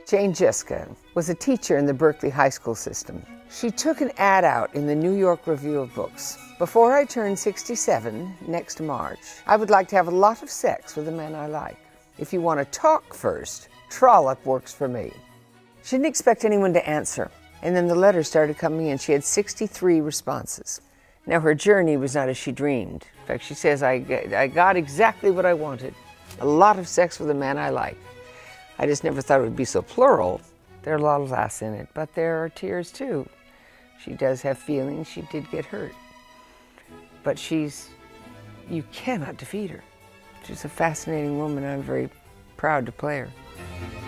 Jane Juska was a teacher in the Berkeley high school system. She took an ad out in the New York Review of Books. Before I turn 67 next March, I would like to have a lot of sex with the men I like. If you want to talk first, Trollope works for me. She didn't expect anyone to answer, and then the letters started coming in. She had 63 responses. Now her journey was not as she dreamed. In fact, she says, I got exactly what I wanted. A lot of sex with the man I like. I just never thought it would be so plural. There are a lot of laughs in it, but there are tears too. She does have feelings. She did get hurt. But you cannot defeat her. She's a fascinating woman. I'm very proud to play her.